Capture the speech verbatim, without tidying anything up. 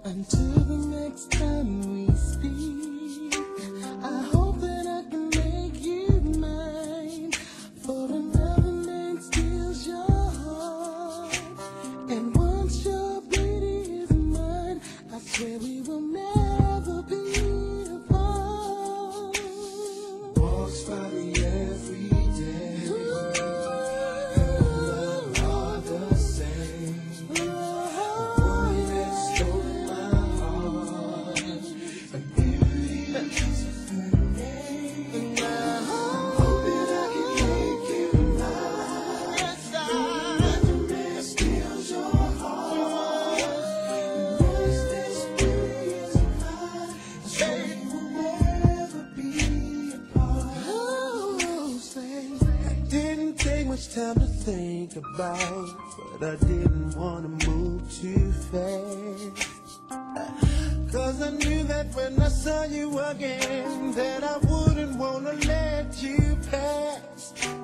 Until the next time we speak, I hope that I can make you mine. For another man steals your heart, and once your beauty is mine, I swear we will never be apart. Walks by me every day. Her love are the same. A woman that stole my heart, and beauty is her name. And I hope that I can make you mine. Yes, I. Another man steals your heart, and once this beauty is mine, I swear we will never be apart. Oh, say, didn't take much time to think about, but I didn't want to move too fast. Cause I knew that when I saw you again, that I wouldn't want to let you pass.